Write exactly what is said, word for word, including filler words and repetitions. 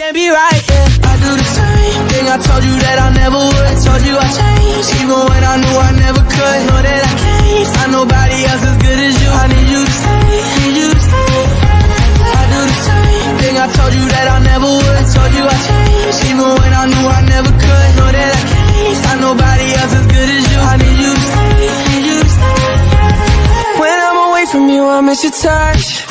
can't be right, yeah. I do the same thing I told you that I never would. I told you I changed, even when I knew I never could. Know that I can't find nobody else as good as you. I need you to stay, need you to stay. I do the same thing I told you that I never would. I told you I changed, even when I knew I never could. Know that I can't find nobody else as good as you. I need you to stay, need you to stay. When I'm away from you, I miss your touch.